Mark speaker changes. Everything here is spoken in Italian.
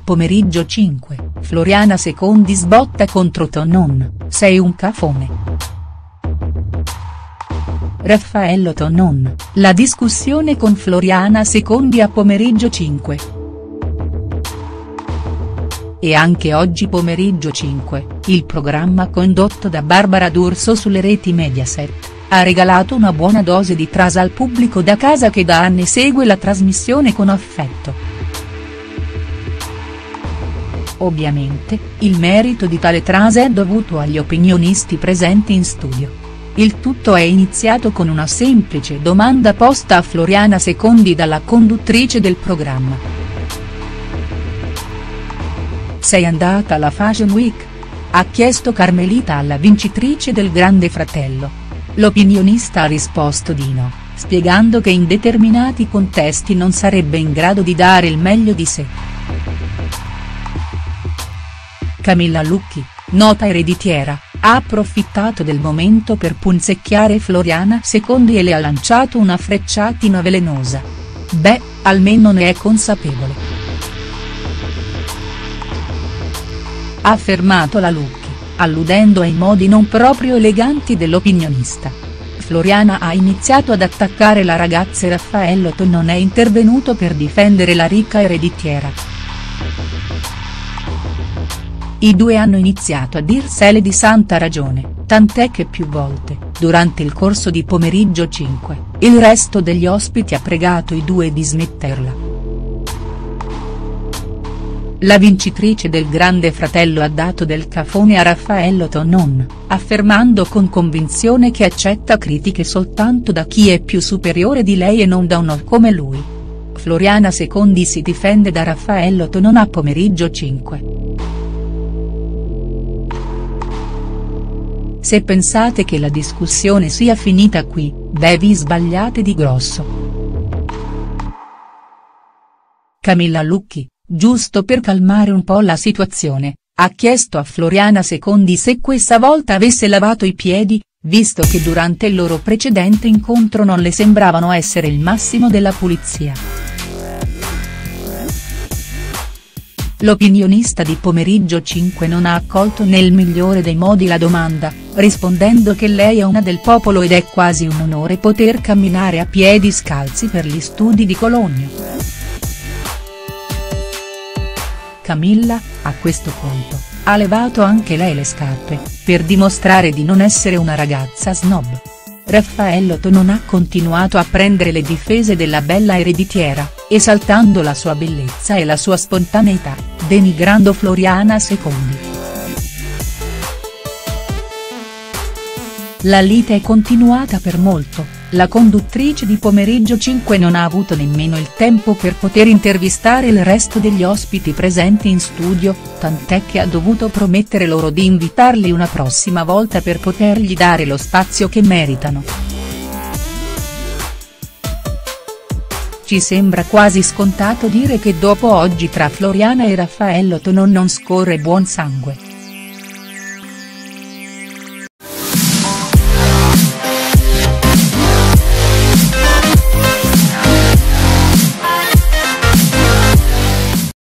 Speaker 1: Pomeriggio 5, Floriana Secondi sbotta contro Tonon, sei un cafone. Raffaello Tonon, la discussione con Floriana Secondi a Pomeriggio 5. E anche oggi Pomeriggio 5, il programma condotto da Barbara D'Urso sulle reti Mediaset, ha regalato una buona dose di trasa al pubblico da casa che da anni segue la trasmissione con affetto. Ovviamente, il merito di tale trasa è dovuto agli opinionisti presenti in studio. Il tutto è iniziato con una semplice domanda posta a Floriana Secondi dalla conduttrice del programma. Sei andata alla Fashion Week? Ha chiesto Carmelita alla vincitrice del Grande Fratello. L'opinionista ha risposto di no, spiegando che in determinati contesti non sarebbe in grado di dare il meglio di sé. Camilla Lucchi, nota ereditiera, ha approfittato del momento per punzecchiare Floriana Secondi e le ha lanciato una frecciatina velenosa. Beh, almeno ne è consapevole. Ha affermato la Lucchi, alludendo ai modi non proprio eleganti dell'opinionista. Floriana ha iniziato ad attaccare la ragazza e Raffaello Tonon è intervenuto per difendere la ricca ereditiera. I due hanno iniziato a dirsele di santa ragione, tant'è che più volte, durante il corso di Pomeriggio 5, il resto degli ospiti ha pregato i due di smetterla. La vincitrice del Grande Fratello ha dato del cafone a Raffaello Tonon, affermando con convinzione che accetta critiche soltanto da chi è più superiore di lei e non da uno come lui. Floriana Secondi si difende da Raffaello Tonon a Pomeriggio 5. Se pensate che la discussione sia finita qui, beh vi sbagliate di grosso. Camilla Lucchi, giusto per calmare un po' la situazione, ha chiesto a Floriana Secondi se questa volta avesse lavato i piedi, visto che durante il loro precedente incontro non le sembravano essere il massimo della pulizia. L'opinionista di Pomeriggio 5 non ha accolto nel migliore dei modi la domanda, rispondendo che lei è una del popolo ed è quasi un onore poter camminare a piedi scalzi per gli studi di Cologno. Camilla, a questo punto, ha levato anche lei le scarpe, per dimostrare di non essere una ragazza snob. Raffaello Tonon ha continuato a prendere le difese della bella ereditiera, esaltando la sua bellezza e la sua spontaneità, denigrando Floriana Secondi. La lite è continuata per molto, la conduttrice di Pomeriggio 5 non ha avuto nemmeno il tempo per poter intervistare il resto degli ospiti presenti in studio, tant'è che ha dovuto promettere loro di invitarli una prossima volta per potergli dare lo spazio che meritano. Ci sembra quasi scontato dire che dopo oggi tra Floriana e Raffaello Tonon non scorre buon sangue.